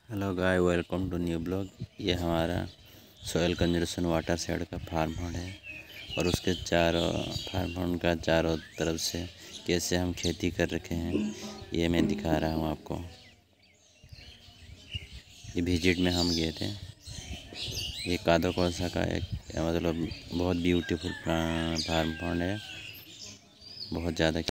Hello guy, welcome to new blog. ये हमारा soil conservation watershed का farm house है और उसके चारों फार्म हाउस का चारों तरफ से कैसे हम खेती कर रखे हैं ये मैं दिखा रहा हूँ आपको। ये विजिट में हम गए थे। ये कादो कोसा का एक मतलब बहुत ब्यूटीफुल फार्म हाउस है, बहुत ज़्यादा